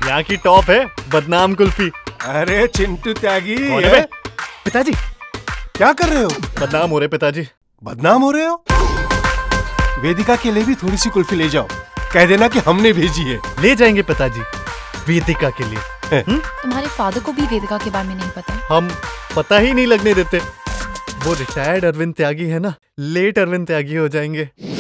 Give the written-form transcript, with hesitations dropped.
यहाँ की टॉप है बदनाम कुल्फी। अरे चिंटू त्यागी पिताजी क्या कर रहे हो? बदनाम हो रहे पिताजी। बदनाम हो रहे हो? वेदिका के लिए भी थोड़ी सी कुल्फी ले जाओ, कह देना कि हमने भेजी है। ले जाएंगे पिताजी, वेदिका के लिए। तुम्हारे फादर को भी वेदिका के बारे में नहीं पता? हम पता ही नहीं लगने देते। वो रिटायर्ड अरविंद त्यागी है ना, लेट अरविंद त्यागी हो जाएंगे।